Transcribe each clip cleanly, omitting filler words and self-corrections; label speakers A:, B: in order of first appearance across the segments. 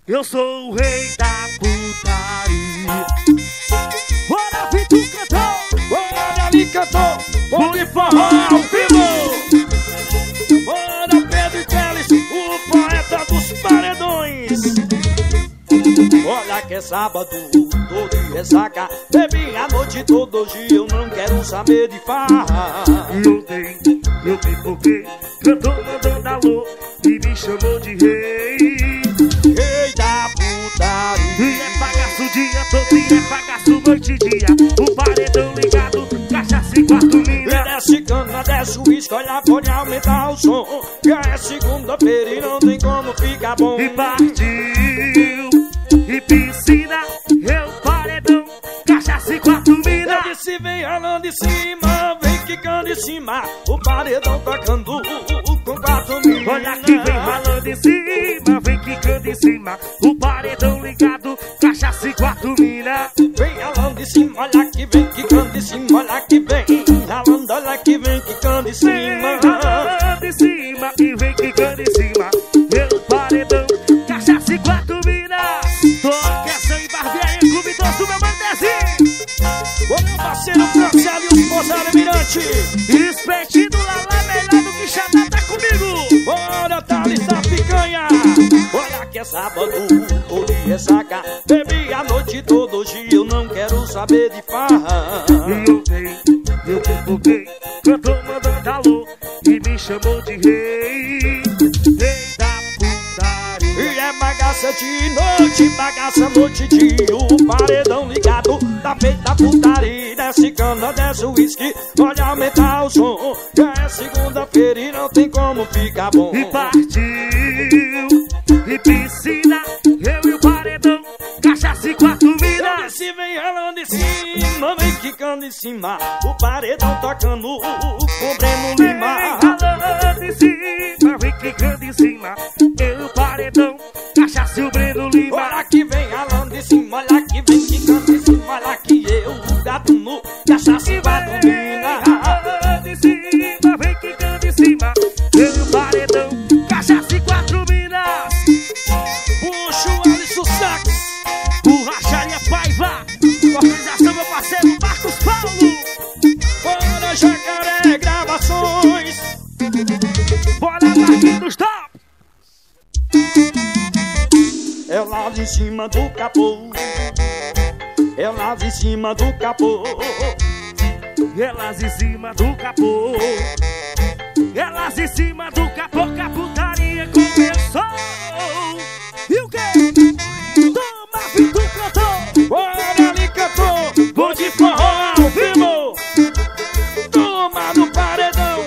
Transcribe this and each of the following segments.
A: Eu sou o rei da putaria. Bora, Vitor cantou.
B: Bora, ali cantou. Bom de forró ao vivo. Bora, Pedro e Teles, o poeta dos paredões. Olha que é sábado, tô de ressaca. Bebi a noite toda, hoje eu não quero saber de farra.
A: Eu pipoquei, cantou mandando alô e me chamou de rei.
B: Rei da putaria.
A: E é bagaço o dia todo e é bagaço noite e dia. O paredão ligado, cachaça e quarto mina.
B: Desce cana, desce uísque, olha, pode aumentar o som. Já é segunda-feira e não tem como ficar bom.
A: E partiu, e piscina, eu paredão, cachaça e quarto mina.
B: Eu disse vem ralando em cima, vem quicando em cima. O paredão tocando com quatro mina.
A: Olha que vem ralando em cima, vem quicando em cima. O paredão ligado, cachaça e quarto mina.
B: Vem ralando em cima, olha que vem quicando em cima. Olha que vem ralando, olha que vem quicando em cima.
A: Vem ralando em cima e vem quicando em cima. Meu paredão, cachaça e quatro mina. Toca essa em barbearia, clube doce, meu mandezinho.
B: Ô meu parceiro Franciel e o Gonzalo Mirante.
A: Espetido lá, melhor do que chamar, tá comigo.
B: Bora, Thales da picanha. Olha que é sábado, tô de ressaca. Bebi a noite toda, hoje eu não quero saber de farra.
A: E eu pipoquei, cantou mandando alô e me chamou de rei. Rei da putaria.
B: E é bagaça de noite, bagaça noite e dia. O paredão ligado, tá feita putaria. Desce cana, desce uísque, pode aumentar o som. Já é segunda-feira e não tem como ficar bom.
A: E partiu, e piscina, eu e o paredão, cachaça e quatro mina.
B: Se vem ralando em cima, vem quicando em cima. O paredão tocando com Breno Lima.
A: Vem ralando em cima, vem quicando em cima. Eu e o paredão, cachaça e o Breno Lima.
B: Olha que vem ralando em cima, olha que vem quicando em cima. Olha que eu, o gato nu, cachaça e vai
A: Vem ralando em cima, vem quicando em cima. Eu e o paredão, cachaça e quatro minas.
B: Puxa o Alisson Sax.
A: Borracharia Paiva, organização meu parceiro Marcos Paulo.
B: Bora Jacaré Gravações.
A: Bora Marquinhos Top.
B: É lá de cima do capô. É lá de cima do capô.
A: Elas em cima do capô. Elas em cima do capô, que a putaria começou. E o quê? Toma, Vitor cantou.
B: Bora ali cantou. Vou de forró ao vivo. Toma no paredão.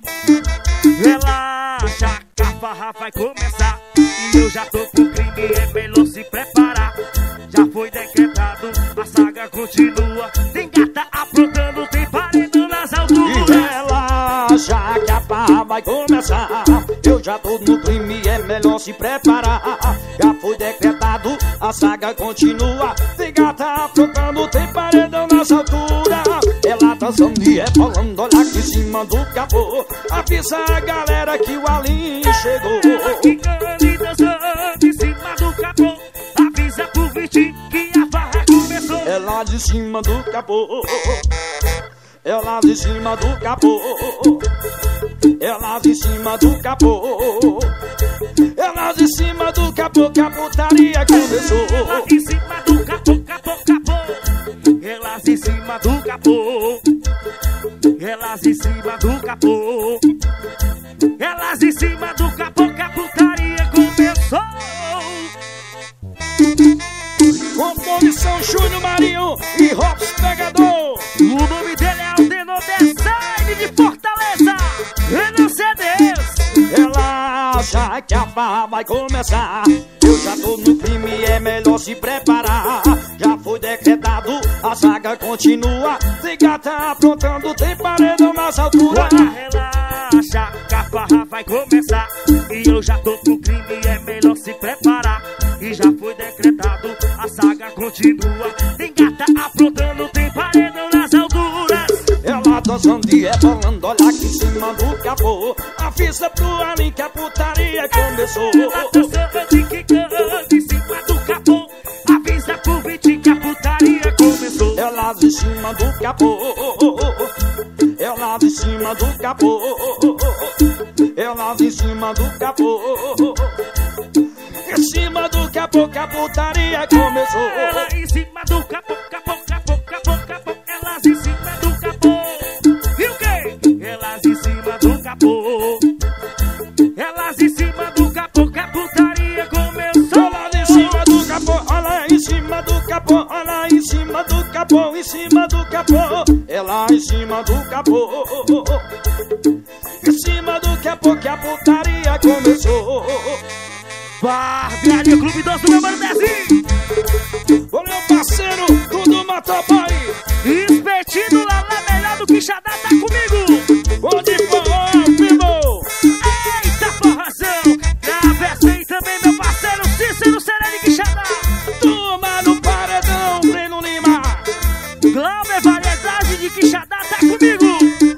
A: Relaxa, que a farra vai começar. E eu já tô com crime, é melhor se preparar. Já foi decretado, a saga continua. Tem gata aprontando, tem paredão nas
B: E
A: alturas.
B: relaxa que a farra vai começar. Eu já tô no crime, é melhor se preparar. Já foi decretado, a saga continua. Tem gata aprontando, tem paredão nas alturas. Ela dançando e rebolando, olha aqui em cima do capô. Avisa a galera que o Alinho chegou.
A: Quicando e dançando em cima do capô. Avisa pro Vitinho que a farra começou.
B: É lá de cima do capô. É lá de cima do capô. É lá de cima do capô. É lá de cima do capô que a putaria começou.
A: Lá em cima do capô, capô, capô. Elas em cima do capô. Elas em cima do capô. Elas em cima do capô, que a putaria começou.
B: Composição Júnior Marinho e Robson Pegador.
A: O nome dele é Aldenor Design de Fortaleza. Renan CDs.
B: Relaxa que a farra vai começar. Eu já tô no crime, é melhor se preparar. Já foi decretado, a saga continua. Tem gata aprontando, tem paredão nas alturas.
A: Relaxa, que a farra vai começar. E eu já tô pro crime, é melhor se preparar. E já foi decretado, a saga continua. Tem gata aprontando, tem paredão nas alturas.
B: Ela dançando e rebolando, olha aqui em cima do capô. Avisa pro Alinho que a putaria começou.
A: Ela dançando e quicando em cima
B: cima do capô. É lá de cima do capô. É lá de cima do capô. Em cima do capô que a putaria começou.
A: Ela em cima do capô, capô, capô, capô, capô. Elas em cima do capô. E o quê? Elas em cima do capô. Elas em cima do capô que a putaria começou.
B: Olha em cima do capô, olha em cima do capô, olha em cima do capô, em cima do capô. Ela em cima do capô. Em cima do capô que a putaria começou.
A: Barbearia Clube Doce do meu mano Dezinho.
B: Ô meu parceiro, tudo motoboy.
A: Espetinho lá melhor do que Xadá, tá comigo.
B: Onde forró, vivo.
A: Eita forrazão. Travessei também meu parceiro Cícero Serene que Xadá.
B: Turma no paredão, Breno Lima.
A: Glauber Variedade de Quixadá, tá comigo.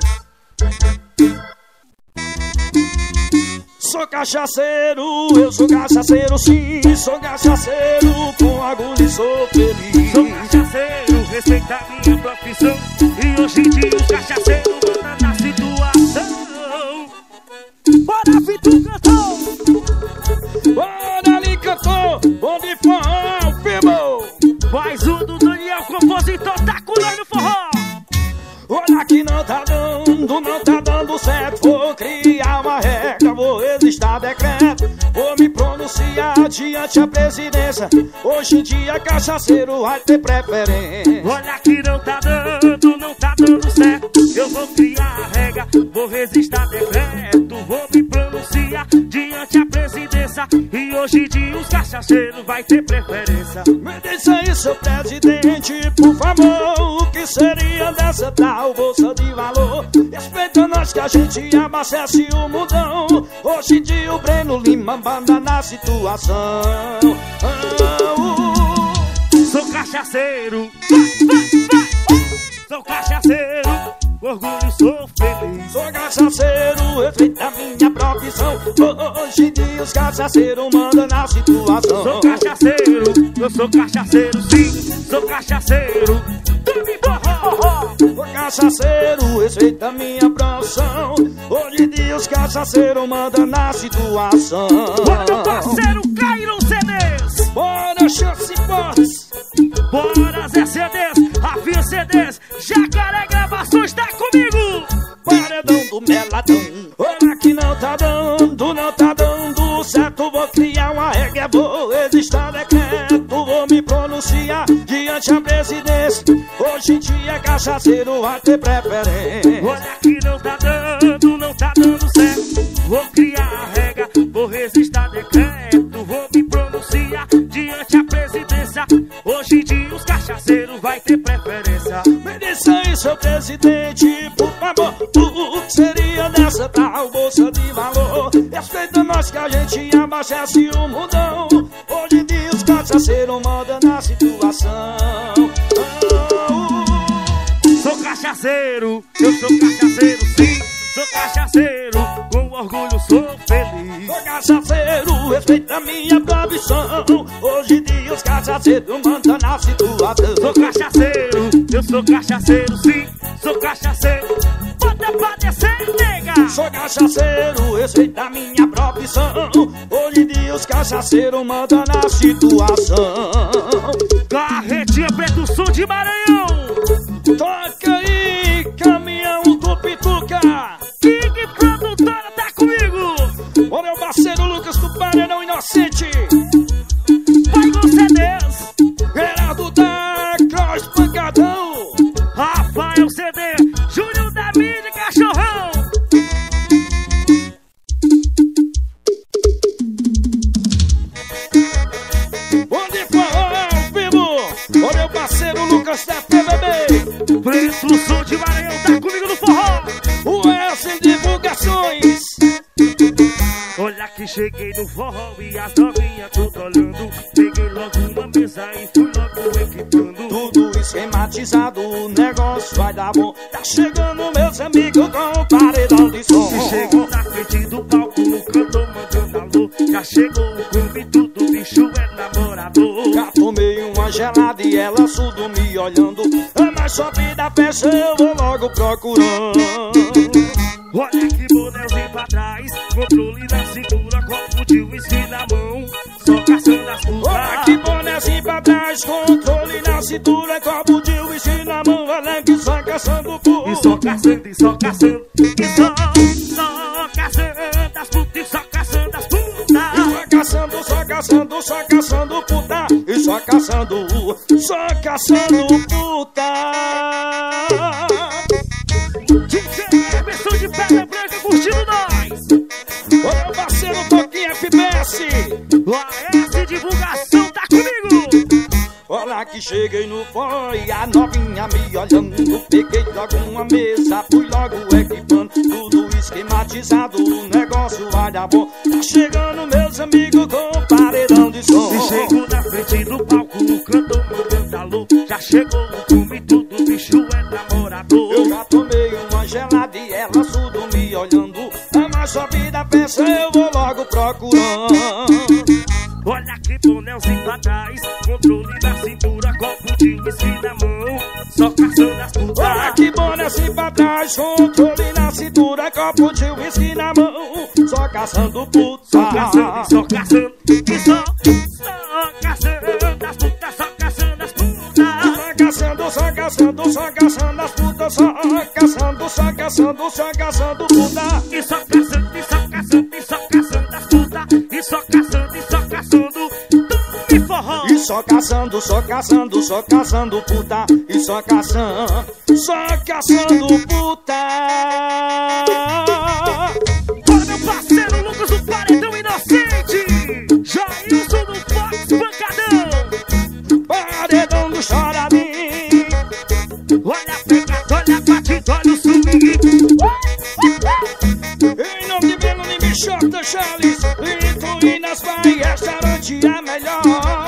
B: Sou cachaceiro, eu sou cachaceiro sim. Sou cachaceiro, com orgulho e sou feliz.
A: Sou cachaceiro, respeita a minha profissão. E hoje em dia os cachaceiros mandam na situação. Bora, Vitor cantou.
B: Bora ali cantou, onde forró, vivo.
A: Voz do Daniel, compositor, tá com nós no forró.
B: Olha que não tá dando certo. Vou criar uma regra, vou registrar decreto. Vou me pronunciar diante a presidência. Hoje em dia cachaceiro vai ter preferência.
A: Olha que não tá dando certo. Eu vou criar a regra, vou registrar decreto. Vou me pronunciar diante a presidência. E hoje em dia os cachaceiros vai ter preferência.
B: Me diz aí, seu presidente, por favor, o que seria dessa tal bolsa de valor? Respeita nós que a gente abastece o mundão. Hoje em dia o Breno Lima manda na situação.
A: Sou cachaceiro, sou cachaceiro, orgulho, sou feliz.
B: Sou cachaceiro, respeita a minha profissão. Hoje em dia os cachaceiros mandam na situação.
A: Sou cachaceiro, eu sou cachaceiro sim. Sou cachaceiro, tome forró.
B: Sou cachaceiro, respeita a minha profissão. Hoje em dia os cachaceiros mandam na situação.
A: Bora, parceiro, Cairo CDs.
B: Bora, Chance Box.
A: Bora, Zé CDs, Rafinha CDs, Jacaré Gravações, tá comigo.
B: Paredão do Meladão. Olha que não tá dando certo. Vou criar uma regra, vou registrar decreto. Vou me pronunciar diante a presidência. Hoje em dia cachaceiro vai ter preferência.
A: Olha que não tá dando certo. Vou criar a regra, vou registrar decreto. Vou me pronunciar diante a presidência. Hoje em dia os cachaceiros vai ter preferência.
B: Me diz aí, seu presidente, por favor, o que seria dessa tal bolsa de valor? Respeita nós que a gente abastece o mundão. Hoje em dia os cachaceiros mandam na situação.
A: Sou cachaceiro, eu sou cachaceiro sim. Sou cachaceiro, com orgulho sou feliz.
B: Sou cachaceiro, respeita a minha profissão. Hoje em dia os cachaceiros mandam na situação.
A: Sou cachaceiro, eu sou cachaceiro sim. Sou cachaceiro, pode descer, nega.
B: Sou cachaceiro, respeita a minha profissão. Hoje em dia os cachaceiros mandam na situação.
A: Carretinha Preto Sul de Maranhão.
B: Toca aí, caminhão do Pituca.
A: King Produtora tá comigo.
B: Ô meu parceiro Lucas do Paredão Inocente.
A: Vai com CDs.
B: Geraldo da Cross Pancadão.
A: Rafael CD, Júnior da Mídia Cachorrão.
B: Onde for vivo. Ô meu parceiro Lucas da PBB.
A: Preto Sul de Maranhão tá comigo no forró.
B: O Elson Divulgações.
A: Olha que cheguei no forró e as novinhas tudo olhando. Peguei logo uma mesa e fui logo equipando.
B: Tudo esquematizado, o negócio vai dar bom. Tá chegando meus amigos com o paredão de som.
A: E chegou na frente do palco, o cantor mandando alô. Já chegou o clube, tudo bicho é namorador.
B: Já tomei uma uma gelada e ela surdo me olhando. Mas só vida peça eu vou logo procurando.
A: Olha que bonézinho pra trás, controle na cintura, copo de uísque na mão, só caçando as putas.
B: Olha que bonézinho pra trás, controle na cintura, copo de uísque na mão, olha que só caçando puta.
A: E só caçando, e só caçando, e só caçando as putas, e só caçando as putas.
B: Só caçando puta, e só caçando puta.
A: DJ Emerson de Pedra Branca curtindo nós.
B: Ô meu parceiro Toquinho FPS,
A: AS Divulgação tá comigo.
B: olha que cheguei no foi, a novinha me olhando. Peguei logo uma mesa, fui logo equipando, tudo esquematizado, o negócio vai dar bom. Tá chegando meus amigos com paredão de som.
A: E chego na frente do palco, o cantor mandando alô. Já chegou no cume tudo, o bicho é namorador.
B: Eu já tomei uma gelada e ela surdo me olhando. Mas sua vida pensa, eu vou logo procurando.
A: Olha que bonézinho pra trás, controle na cintura, copo de uísque na mão, só caçando as putas.
B: Olha que bonézinho pra trás, controle na cintura, copo de uísque na mão, só caçando puta.
A: Só caçando, e só caçando, e só caçando as putas, só caçando as putas.
B: Só caçando as putas, só caçando puta.
A: E só caçando, e só caçando, e só caçando as putas. E só caçando, e só caçando, tudo me forró.
B: E só caçando puta. E só caçando puta.
A: Bora meu parceiro Lucas do Paredão Inocente, Jailson do Fox Pancadão,
B: Paredão do Choradinho.
A: olha a pegada, olha a batida, olha o swing.
B: Em nome de Belo e Michota Charles, incluindo nas Bahia, restaurante é melhor.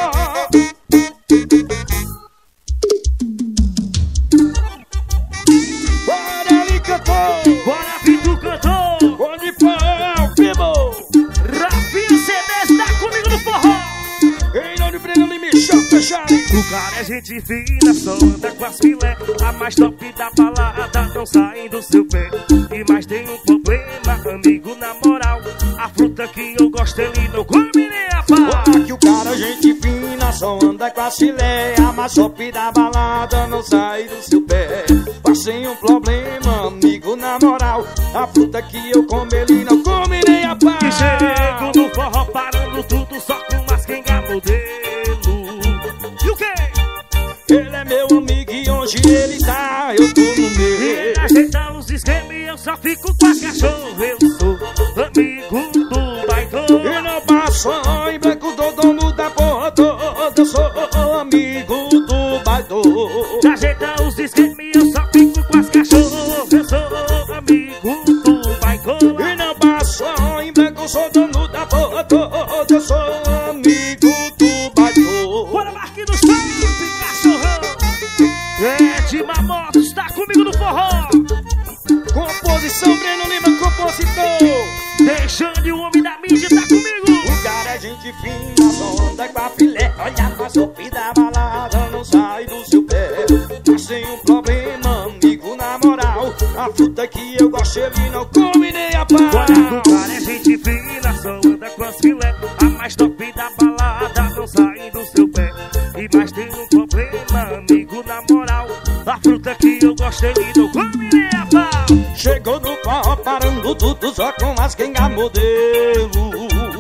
B: Bora ali cantor,
A: Bora Vitor cantor,
B: onde for o Fibo.
A: Rafinha CDs tá comigo no forró.
B: Em nome de Belo e Michota Charles.
A: O cara é gente fina, só anda com as filé. A mais top da balada, não saem do seu pé. E mais tem um problema, amigo, na moral. A fruta que eu gosto ele não come nem a pau.
B: Olha que o cara é gente fina, só anda com a filé. A mais top da balada, não sai do seu pé. Passei um problema, amigo, na moral. A fruta que eu como ele não come nem a pau.
A: E chego no forró parando tudo só com as quenga modelo. E o quê?
B: Ele é meu amigo e onde ele tá, eu tô no
A: E ele
B: meio.
A: ajeita os esquemas e eu só fico com as cachorro. Eu sou amigo do baitô.
B: E não passo em branco do dono da porra toda. Eu sou amigo do baidor.
A: Se ajeita os esquemas e eu só fico com as cachorro. Eu sou amigo do baitô.
B: E não passo em branco, eu sou dono da porra toda. Eu sou amigo do baidor.
A: Bora Marquinhos Felipe, cachorrão. De Mamotos, tá comigo no forró.
B: Composição Breno Lima, compositor.
A: Deixando o homem da mídia, tá comigo.
B: O cara é gente fina, só anda com a filé. Olha pra sopa da balada, não sai do seu pé. Mas tem um problema, amigo, na moral. A fruta que eu gosto ele não come nem a pau.
A: Olha, o cara é gente fina, só anda com as filé. A mais top da balada, não sai do seu pé. E mais tem um problema, amigo, na moral. A fruta que eu gosto ele não come nem a pau.
B: Chegou no forró parando tudo só com as quenga modelo.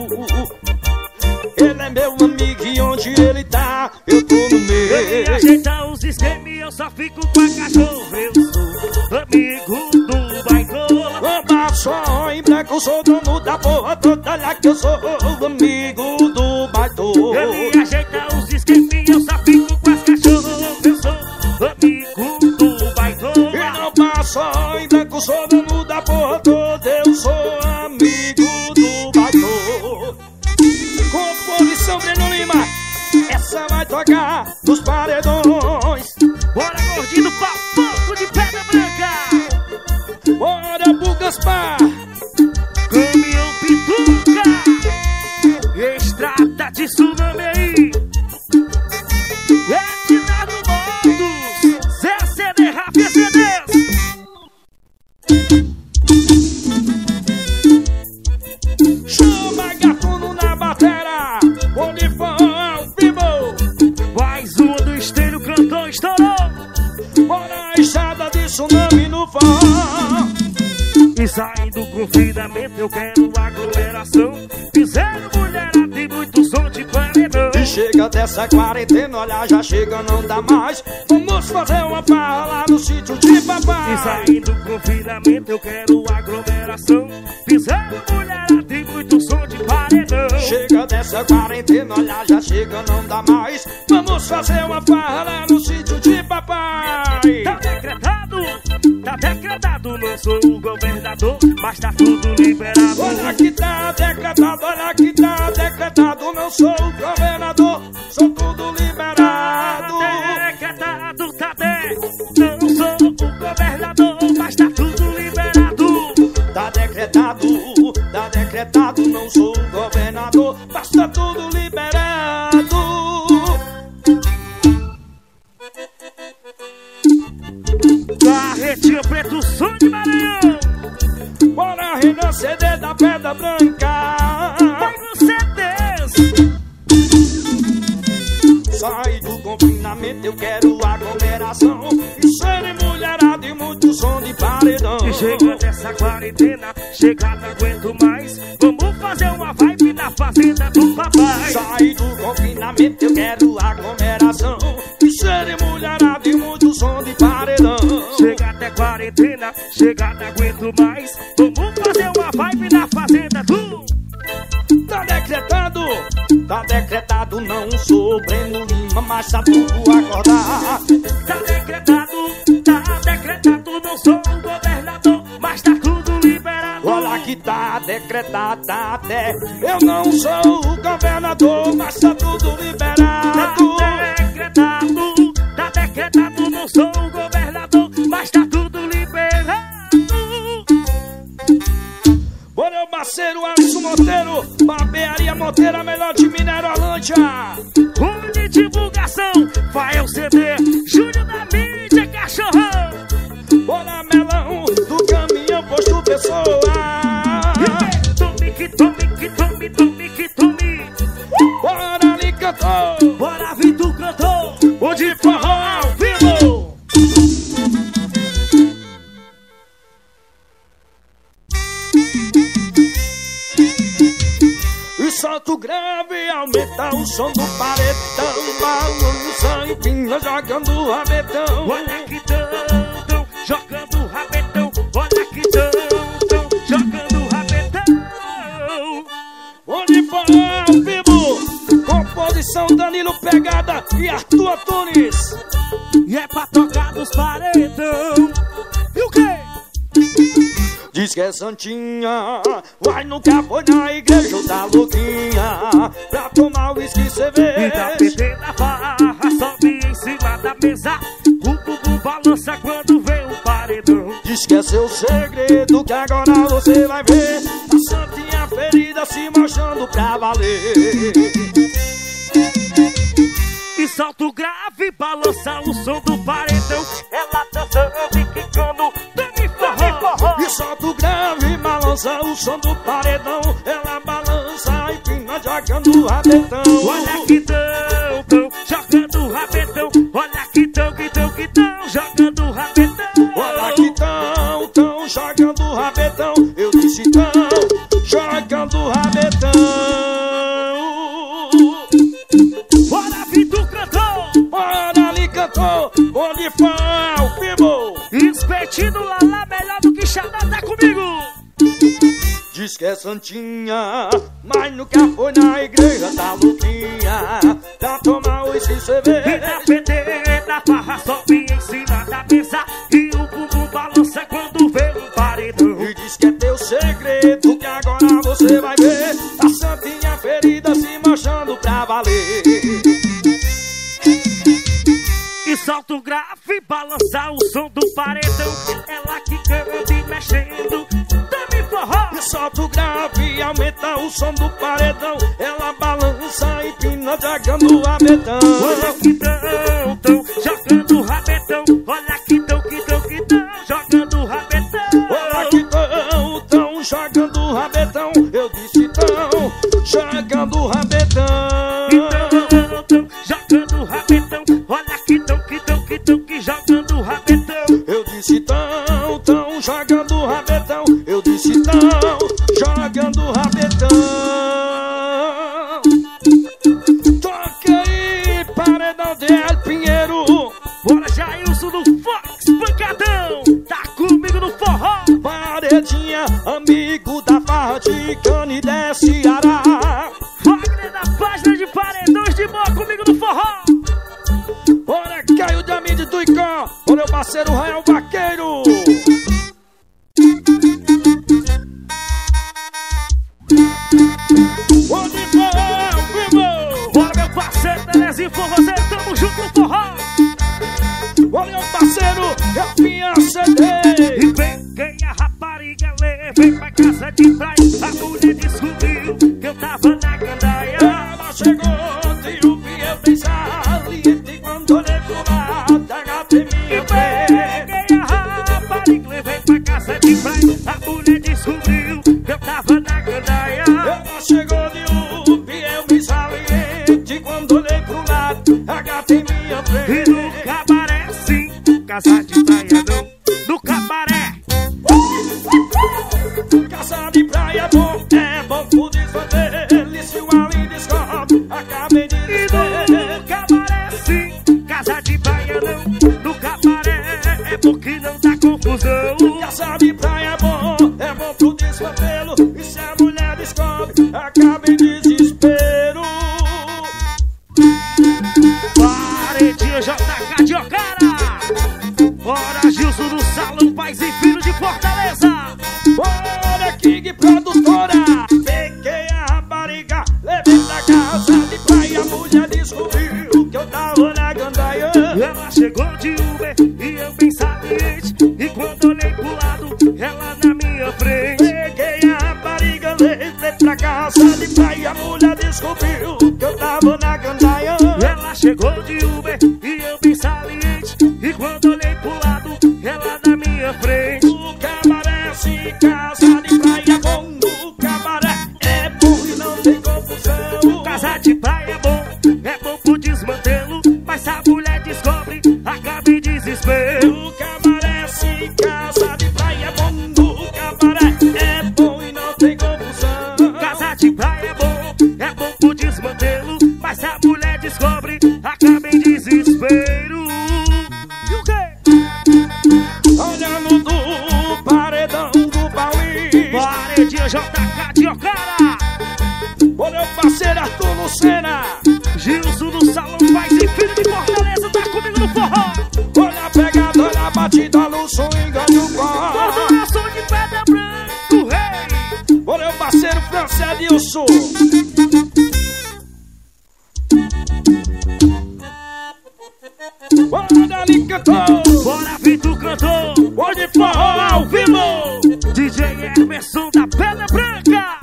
B: Ele é meu amigo e onde ele tá, eu tô no meio.
A: Ele ajeita os esquemas e eu só fico com a cachorro. Eu sou amigo do baitô.
B: Anda só em branco, eu sou dono da porra toda. Olha que eu sou amigo do baitô.
A: Ele ajeita os esquemas e eu só fico com as cachorro. Eu sou amigo do baitô.
B: E não passo em branco, sou dono da porra toda. Eu sou amigo do baitô. Composição Breno Lima, essa vai tocar nos paredões.
A: Bora gordinho do papoco de Pedra Branca.
B: Bora pro Gaspar.
A: Caminhão Pituca. Estrada de tsunami aí. confinamento, eu quero aglomeração. Fizeram mulherada e muito som de paredão.
B: E chega dessa quarentena, olha, já chega, não dá mais. Vamos fazer uma farra lá no sítio de papai.
A: E saindo do confinamento, eu quero aglomeração. Fizeram mulherada e muito som de paredão.
B: Chega dessa quarentena, olha, já chega, não dá mais. Vamos fazer uma farra lá no sítio de papai.
A: Tá decretado, não sou o governador, mas tá tudo liberado.
B: Olha que tá decretado, olha que tá decretado, não sou o governador, sou tudo liberado.
A: Não sou o governador, mas tá tudo liberado.
B: Tá decretado, não sou o governador, mas tá tudo liberado.
A: Barretinho Preto, som de Maranhão.
B: Bora renascer da Pedra Branca.
A: Vai no CDs.
B: Sai do confinamento, eu quero aglomeração. E serem mulherada e muito som de paredão.
A: E chega dessa quarentena, chega, não aguento mais. Vamos fazer uma vibe na fazenda do papai.
B: Sai do confinamento, eu quero aglomeração. E serem mulherada e muito som de paredão.
A: Chega até quarentena, chega, não aguento mais. Vamos fazer uma vibe na fazenda do...
B: Tá decretado, não sou Breno Lima, mas tá tudo acordar.
A: Tá decretado, não sou o governador, mas tá tudo liberado.
B: Olha que tá decretado, até eu não sou o governador, mas tá tudo liberado.
A: Tá decretado, não sou o governador, mas tá tudo liberado.
B: Olha meu parceiro Alisson Monteiro, Barbearia Monteiro, a melhor de Minerolândia.
A: Rumo de divulgação, vai o CD, Júnior da mídia, cachorrão.
B: Bora melão, do caminhão posto pessoa.
A: Tome, que tome.
B: Bora ali cantou,
A: Bora Vitor cantou,
B: o de forró ao vivo. E solta grave, aumenta o som do paredão. Balança e pina jogando o rabetão.
A: Olha que tão jogando o rabetão. Olha que tão jogando o rabetão.
B: Onde for ao vivo, composição Danilo Pegada e Arthur Antunes.
A: E é pra tocar nos paredão. E o quê?
B: Diz que é santinha, vai nunca foi na igreja da louquinha pra tomar uísque e cerveja.
A: E da PT da farra, sobe em cima da mesa. O bumbum balança quando vê o paredão.
B: Diz que é seu segredo, que agora você vai ver a santinha ferida se mostrando pra valer.
A: E solta o grave, balança o som do paredão. Ela dançando e quicando, dame forró.
B: E solta o grave, balança o som do paredão. Ela balança e pina jogando o rabetão.
A: Olha que tão jogando o rabetão. Olha que tão jogando o rabetão.
B: Olha que tão jogando o rabetão. Eu disse tão jogando o rabetão.
A: Bora Vitor cantou,
B: Bora ali cantou, onde foi o vivo.
A: Espetido Lala, melhor do que Xadá, tá comigo.
B: Diz que é santinha, mas nunca foi na igreja da louquinha pra tomar uísque e
A: E
B: cerveja.
A: da PT da farra sobe em cima da mesa. E o bumbum balança quando vê um paredão.
B: E diz que é teu segredo, que agora você vai ver a santinha ferida se mostrando pra valer.
A: E solta o grave, balança o som do paredão. Ela que canta e mexendo, dame forró.
B: E solta o grave, aumenta o som do paredão. Ela balança e pina jogando o rabetão.
A: Olha que tão jogando o rabetão. Olha que tão jogando o rabetão.
B: Olha que tão jogando o rabetão. Eu disse tão jogando o rabetão.
A: Tão jogando o rabetão. Olha que tão jogando o rabetão.
B: Eu disse tão jogando o rabetão. Eu disse tão
A: comigo no forró.
B: Bora, Caio de Amim de Tuicó. O meu parceiro Rael Vaqueiro.
A: Onde for, vivo. Bora, meu parceiro Telezinho Forrozeiro, tamo junto no forró.
B: Olha, meu parceiro, é minha CD.
A: E peguei a rapariga, levei pra casa de praia. A mulher descobriu que eu tava na gandaia.
B: Ela chegou, tio, vi eu bem saliente. Quando olhei pro lado, agatei minha
A: peguei a rapariga, levei pra casa de praia. A mulher descobriu que eu tava na gandaia.
B: Ela chegou de vi eu bem saliente. Quando olhei pro lado, agatei minha
A: frente. E no cabaré, sim, casa de praia não. No cabaré.
B: Casa de praia é bom por desfazer. Ele se o ali descobre, acabei de dizer.
A: E no cabaré sim, casa de praia não. No cabaré é bom que não dá confusão.
B: Casa de praia é bom pro desfabelo. E se a mulher descobre, acaba em desespero.
A: Paredinho JK de Ocara. Bora, Gilson do Salão, Pais e Filho de Fortaleza.
B: Bora, King Produtora. Peguei a rapariga, levei pra casa de praia. A mulher descobriu que eu tava na gandaia.
A: Ela chegou de Uber e eu bem saliente. E quando olhei pro lado, ela na minha frente.
B: Peguei a rapariga, levei pra casa de praia. A mulher descobriu que eu tava na gandaia.
A: Ela chegou de Uber e eu bem saliente. E quando olhei pro lado, ela na minha frente.
B: O cabaré sim, casa de praia é bom. O cabaré é bom e não tem confusão.
A: Casa de praia é bom pro desmantelo. Mas se a mulher descobre, acaba em desespero.
B: O cabaré sim, casa de praia é bom. O cabaré é bom e não tem confusão.
A: Casa de praia é bom pro desmantelo. Mas se a mulher descobre, acaba em desespero. E o quê?
B: Olhando do paredão do Pauí.
A: Paredinho JK de Ocara.
B: Olha o parceiro Arthur Lucena.
A: Gilson do Salão, Pais e Filho de Fortaleza, tá comigo no forró.
B: Olha a pegada, olha a batida no swing do pó.
A: Coração de Pedra Branca, rei.
B: Olha o parceiro França Edilson. Bora ali cantou.
A: Bora Vitor cantou.
B: Hoje forró ao vivo.
A: DJ Emerson da Pedra Branca.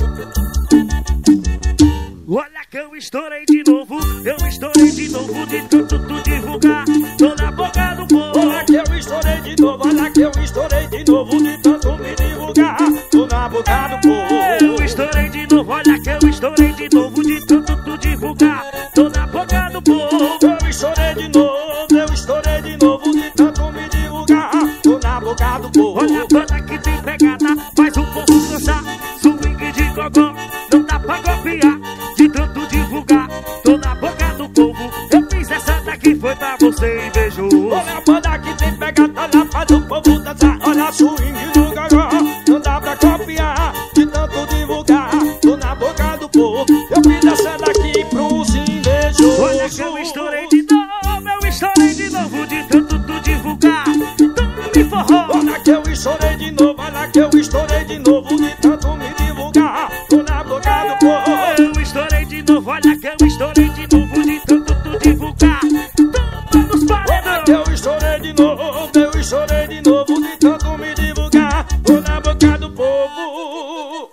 A: Olha que eu estourei de novo. Eu estourei de novo de tanto tu divulgar. Tô na boca do povo.
B: Olha que eu estourei de novo. Olha que eu estourei de novo de tanto me divulgar. Tô na boca do povo.
A: Eu estourei de novo. Olha que eu estourei de novo de tanto tu divulgar. Tô na boca do povo.
B: Eu estourei de novo. Eu estourei de novo de tanto me divulgar. Tô na boca do povo.
A: Olha a banda que tem pegada, faz o povo dançar. Swing de gogó, não dá pra copiar. De tanto divulgar, tô na boca do povo. Eu fiz essa daqui, foi pra você e beijou.
B: Olha a banda que tem pegada, lá faz o povo dançar. Olha a swing do gogó, não dá pra copiar. De tanto divulgar, tô na boca do povo. Eu fiz essa daqui pros invejosos.
A: Olha que eu estourei de novo, eu estourei de novo de tanto tu divulgar. Tome forró.
B: Olha que eu estourei de novo, olha que eu estourei de novo de tanto me divulgar. Tô na boca do povo.
A: Eu estourei de novo, olha que eu estourei de novo de tanto tu divulgar. Toma nos paredão.
B: Olha que eu estourei de novo, eu estourei de novo de tanto me divulgar. Tô na boca do povo.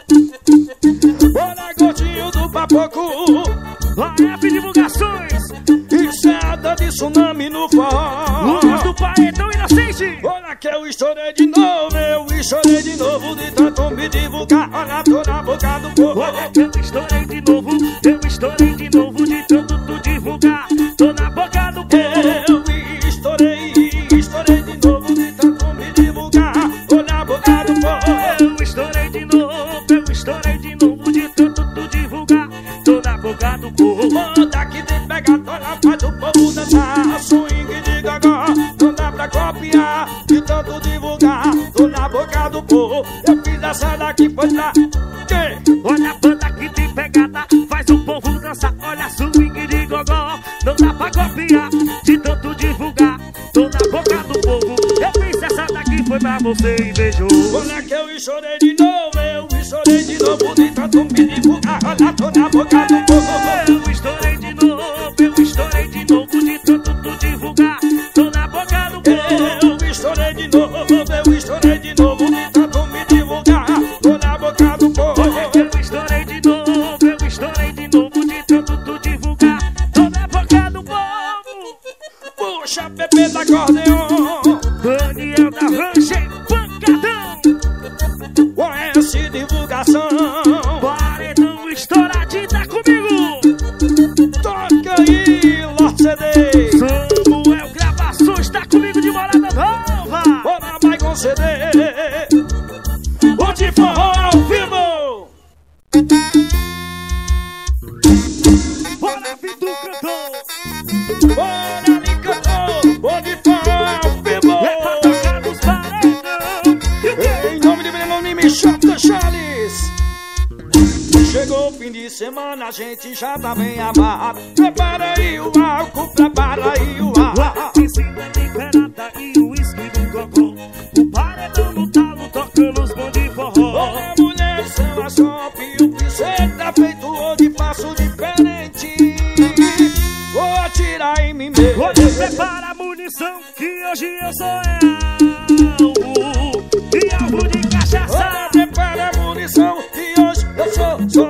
B: Olha gordinho do papoco.
A: Olha as divulgações.
B: Enxada de tsunami no forró.
A: Luz do paredão inocente.
B: Olha que eu estourei de novo, eu estourei de novo de tanto me divulgar. Olha, tô na boca do povo.
A: Olha que eu estourei de novo, eu estourei de novo de tanto tu divulgar. Tô na boca do povo.
B: Eu estourei de novo de tanto me divulgar. Tô na boca do povo.
A: Eu estourei de novo, eu estourei de novo de tanto tu divulgar. Tô na boca do povo.
B: Manda que tem pegada, olha, faz o povo dançar. Swing de gogó, não dá pra copiar. De tanto divulgar, tô na boca do povo. Eu fiz essa daqui, foi pra quem?
A: Olha a banda que tem pegada, faz o povo dançar. Olha a swing de gogó, não dá pra copiar, de tanto divulgar, tô na boca do povo. Eu fiz essa daqui, foi pra você e beijou.
B: Olha que eu estourei de novo, eu estourei de novo, de tanto me divulgar, olha, tô na boca do povo.
A: Eu estourei de novo, eu estourei de novo, de tanto tu divulgar, tô na boca do povo.
B: Eu estourei de novo, eu estourei de novo, de tanto me divulgar, tô na boca do povo.
A: Eu estourei de novo, eu estourei de novo, de tanto tu divulgar, tô na boca do povo.
B: Puxa, Pepe da acordeon,
A: Daniel da Ranche, pancadão.
B: com essa divulgação,
A: Paredão estouradinho, tá comigo.
B: toca aí, Lorde CD.
A: Samuel Gravações, tá comigo de Morada Nova.
B: Bora, vai conceder o de forró ao vivo.
A: Bora, Vitor cantor.
B: Bora, me cantou, o de forró ao vivo.
A: É pra tocar nos paredão. E o quê?
B: Em nome de Breno Michota Charles. Chegou o fim de semana, a gente já tá bem amado. Prepara aí o álcool, prepara aí o álcool.
A: Piscina liberada e o uísque do cocô. O paredão no talo, tocando os bons de forró.
B: Ô, mulher, são as top, o que cê tá feito hoje faço diferente. Vou atirar em mim mesmo.
A: Olha, prepara a munição, que hoje eu sou alvo. E alvo de cachaça.
B: Olha, prepara a munição, que hoje eu sou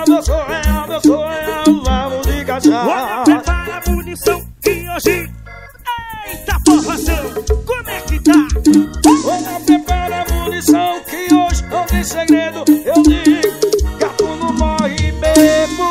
B: alvo de
A: Olha,
B: cachaça.
A: prepara a munição, que hoje... Eita, forração, como é que tá?
B: Olha, prepara a munição, que hoje não tem segredo. Eu digo, gato não morre, bebo.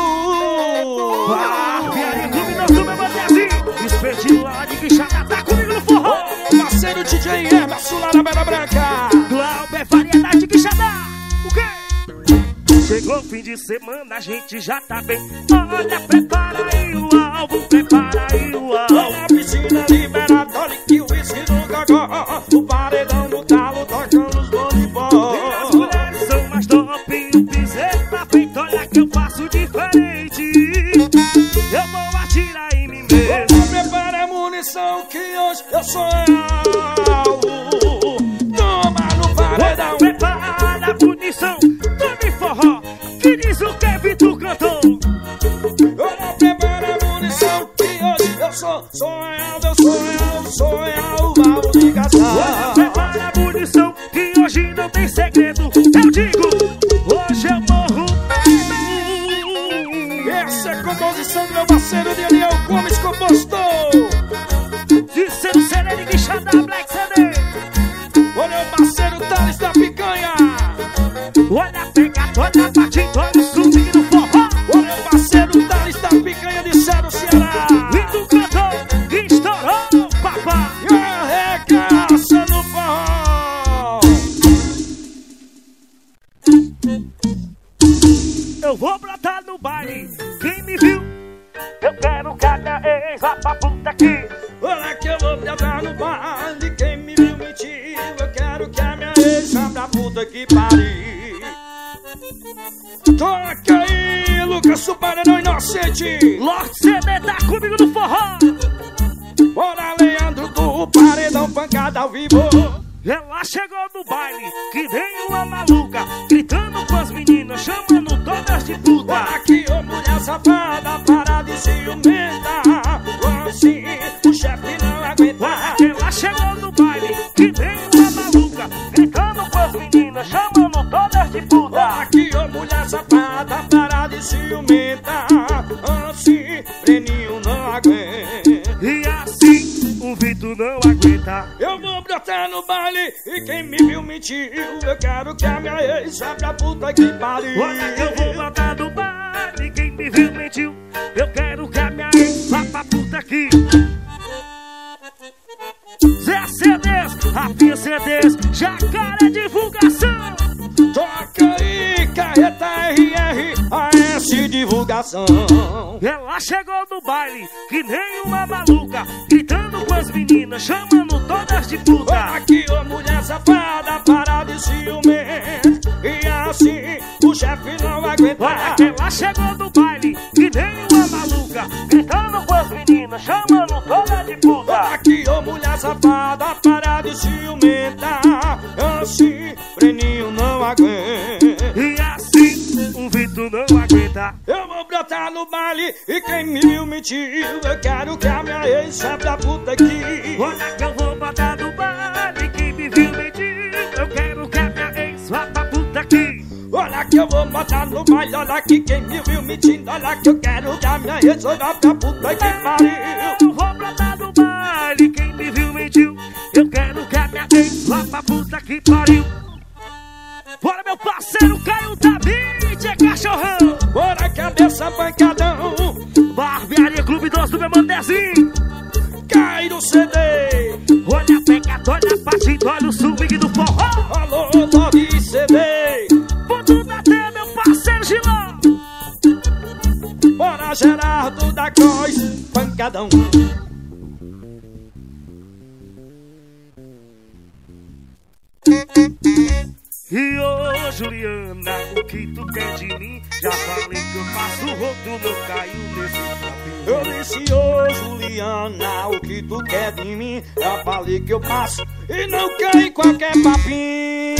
A: Piaria Clube Nosso, meu botezinho. Espetinho lá de bichada, tá comigo no forró.
B: Ô, parceiro DJ Emerson lá na Beira Branca.
A: Glauber, variedade de bichada. O quê? Chegou o fim de semana, a gente já tá bem. Olha, prepara aí o álbum, prepara aí o álbum.
B: Olha a piscina liberatória que o uísque no gogó. O paredão no talo tocando os bons de
A: E as
B: bola.
A: mulheres são mais top, o piseiro tá feito, olha que eu faço diferente. Eu vou atirar em mim mesmo.
B: Olha, prepara a munição, que hoje eu sou alvo. Toma no paredão.
A: Prepara a punição, tome forró, que diz o que Vitor cantou.
B: Olha, prepara a munição, que hoje eu sou alvo de
A: Olha,
B: cachaça.
A: prepara a munição, que hoje não tem segredo. Eu digo, hoje eu morro.
B: Essa é a composição do meu parceiro de Eliel Gomes, compostor.
A: De ser o Serene Guixada Black CD.
B: Olha o parceiro Thales da Picanha.
A: Olha a pegadona, batidona, subindo no forró.
B: Olha o parceiro Thales da Picanha de Cero, Ceará.
A: Vitor cantou, estourou, papá.
B: E arregaça no forró.
A: Eu vou brotar no baile, quem me viu? Eu quero que a minha ex vá pra puta aqui.
B: Olha que eu vou pegar no baile. Quem me viu mentir, eu quero que a minha ex vá pra puta que pariu. Toca aí, Lucas, o paredão inocente.
A: Lorde CD tá comigo no forró.
B: Bora, Leandro do paredão, pancada ao vivo.
A: Ela chegou no baile, que nem uma maluca, gritando com as meninas, chamando todas de puta.
B: Olha que ô mulher safada, para de ciumenta. Assim, o chefe não aguenta.
A: Ela chegou no baile, que nem uma maluca, gritando com as meninas, chamando todas de puta.
B: Olha que ô mulher safada, para de ciumenta. Assim, Breninho não aguenta.
A: E assim, o Vitor não aguenta.
B: Eu vou brotar no baile e quem me viu mentiu. Eu quero que a minha ex vá pra puta que pariu.
A: Olha que eu vou botar no baile, quem me viu mentiu. Eu quero que a minha ex vá pra puta aqui. Zé CDs, Rafinha CDs, Jacaré Divulgação.
B: Toca aí, carreta RRAS divulgação.
A: Ela chegou no baile, que nem uma maluca, gritando com as meninas, chamando todas de puta.
B: Olha que ô mulher safada, para de ciumento. E assim, o chefe não aguenta.
A: Olha que ela chegou no baile, que nem uma maluca, gritando com as meninas, chamando toda de puta.
B: Aqui, ô mulher safada, para de ciumenta. Assim, Breninho não aguenta.
A: E assim, o Vitor não aguenta.
B: Eu vou brotar no baile e quem me viu mentiu. Eu quero que a minha ex sabe da puta aqui.
A: Olha que eu vou botar no baile, quem me viu mentiu. Eu quero que a minha ex vá pra puta aqui.
B: Olha que eu vou botar no baile, olha que quem me viu mentindo. Olha que eu quero que a minha ex vá pra puta que pariu.
A: Eu vou botar no baile, quem me viu mentiu. Eu quero que a minha ex vá pra puta que pariu. Bora meu parceiro Caio da Beat, é cachorrão.
B: Bora cabeça pancadão.
A: Barbearia Clube 2 do meu Mandezinho.
B: Cai no CD.
A: Olha a pecata, olha a batida, olha o swing do forró.
B: Alô, Love CD.
A: Ponto da T, meu parceiro Gilão.
B: Bora Gerardo da Cruz, pancadão.
A: E ô Juliana, o que tu quer de mim? Já falei que eu faço rodo, não caio nesse papinho.
B: Eu disse, ô Juliana, o que tu quer de mim? Já falei que eu passo e não cai em qualquer papinho.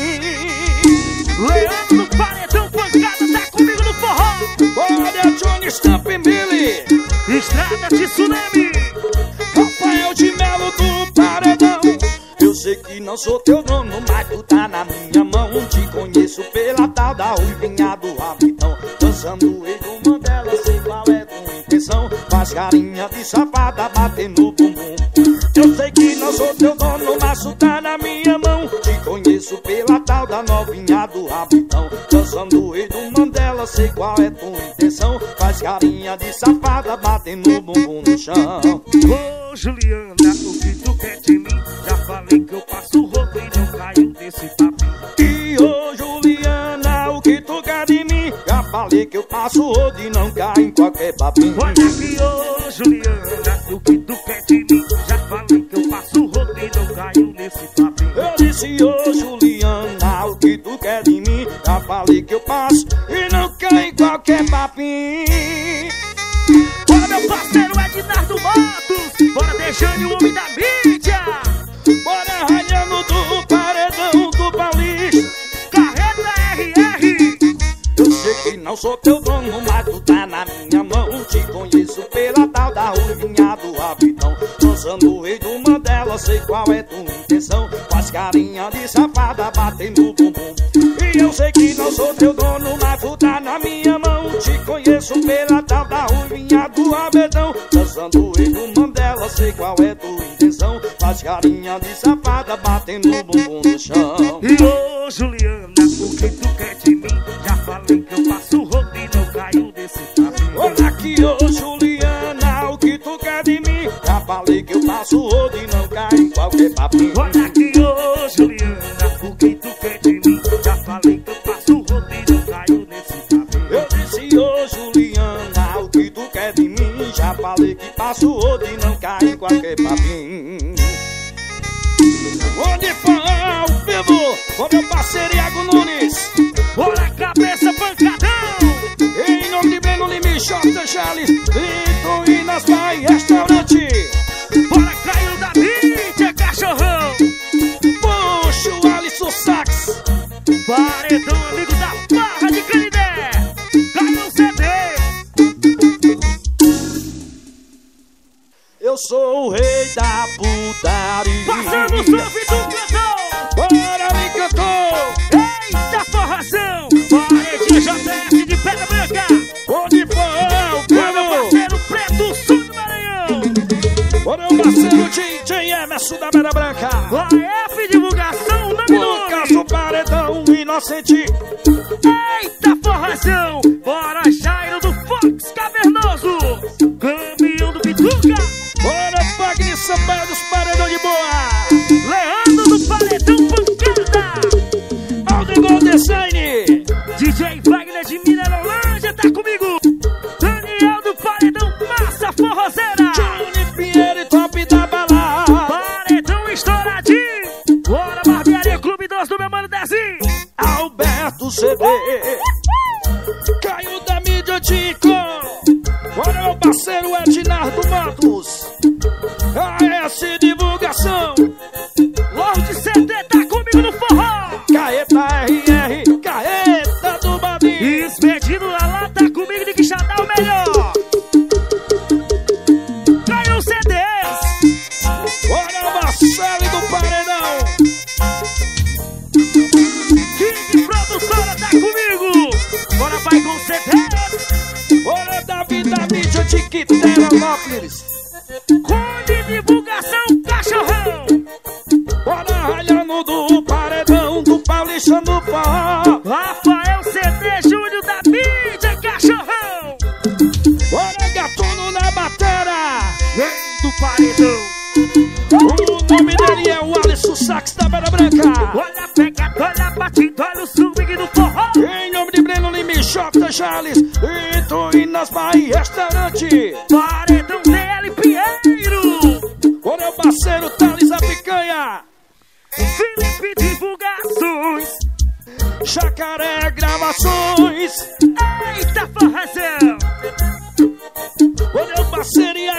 A: Leandro do Paredão Pancada, tá comigo no forró.
B: Olha Johnny Stamp Millie,
A: Estrada de Tsunami.
B: Rafael de Melo do Paredão. Eu sei que não sou teu dono, mas tu tá na minha mão. Te conheço pela tal da ruivinha do Rabitão. Dançando e do Mandela, sei qual é tua intenção. Faz carinha de safada, batendo no bumbum. Eu sei que não sou teu dono, mas tu tá na minha mão. Te conheço pela tal da novinha do Rabitão. Dançando e do Mandela, sei qual é tua intenção. Faz carinha de safada, batendo no bumbum no chão.
A: Ô Juliana, o que tu quer de mim? Já falei que eu passo rodo e não caio nesse papinho.
B: E ô Juliana, o que tu quer de mim? Já falei que eu passo rodo e não caio em qualquer papinho.
A: Olha aqui, ô Juliana, o que tu quer de mim? Já falei que eu passo rodo e não caio nesse papinho.
B: Eu disse, ô Juliana, o que tu quer de mim? Já falei que eu passo e não caio em qualquer papinho.
A: Bora meu parceiro Ednardo Matos. Bora deixando o homem da mídia.
B: Bora ralhando do Paredão do Paulista.
A: Carreta RR.
B: Eu sei que não sou teu dono, mas tu tá na minha mão. Te conheço pela tal da ruivinha do Rabitão. Dançando o rei do Mandela, sei qual é tua intenção. Faz carinha de safada, batendo no bumbum. E eu sei que não sou teu dono, mas tu tá na minha mão. Te conheço pela tal da ruivinha do Rabetão. Dançando o rei do Mandela, sei qual é tua intenção. Faz carinha de safada, batendo no bumbum no chão.
A: E ô Juliana, o que tu quer de mim? Já falei que eu passo rodo e não caio nesse papinho.
B: Olha aqui, ô Juliana, o que tu quer de mim? Já falei que eu passo rodo e não caio em qualquer papinho.
A: Olha aqui, ô Juliana, o que tu quer de mim? Já falei que eu passo rodo e não caio nesse papinho.
B: Eu disse, ô Juliana, o que tu quer de mim? Já falei que passo rodo e não caio em qualquer papinho. Onde for ao vivo, com meu parceiro Iago Nunes.
A: Bora cabeça pancadão.
B: Em nome de Breno Limi, J. Charles, Vitor e nas Pai Restaurante.
A: Bora Caio da mídia, cachorrão.
B: Puxa o Alisson Sax.
A: Paredão amigo da Barra de Canidé. Caio CD.
B: Eu sou o rei da putaria.
A: Passando o surf do cantão.
B: Bora, me cantou.
A: Eita forração. Paredinha JS de Pedra Branca.
B: Onde for,
A: Bora meu parceiro Preto Sul do Maranhão.
B: bora o parceiro DJ Emerson da Pedra Branca.
A: AF Divulgação,
B: Lucas do Paredão Inocente.
A: Eita forração. Bora Jairo do Fox Cavernoso. Caminhão do Bituca.
B: Bora Wagner Sampaio dos Paredão de Boa.
A: Leandro do Paredão Pancada.
B: Aldemar Design.
A: DJ Wagner de Minerolândia tá comigo. Daniel do Paredão Massa Forrozeira.
B: Johnny Pinheiro e Top da Balada.
A: Paredão estouradinho. Bora Barbearia Clube 2 do meu mano Dezinho.
B: Alberto CD. Leonardo Matos, AS Divulgação,
A: Lorde CD tá comigo no forró.
B: Caeta RR, Caeta do Badinho.
A: Expedindo lá tá comigo de Quixadá o melhor. Ganhou CDs.
B: Olha o Marcelo do Paredão.
A: King Produtora tá comigo. Bora vai com CDs.
B: Olha Davi da mídia de Quiteranópolis.
A: Conde Divulgação Cachorrão.
B: Olha Ralhano do Paredão do Paulista no Forró.
A: Rafael CD Júnior da mídia Cachorrão.
B: Olha Gatuno na batera.
A: Vem do Paredão.
B: O nome dele é o Alisson Sax da Beira Branca.
A: Olha a pegada, olha a batida, olha o swing do forró.
B: Em nome de Breno Lima, J. Charles e Tuínas Bahia Restaurante.
A: Paredão DL Pinheiro.
B: Olha o parceiro Thales a Picanha.
A: Felipe Divulgações.
B: Jacaré Gravações.
A: Eita forrazão.
B: Olha o parceiro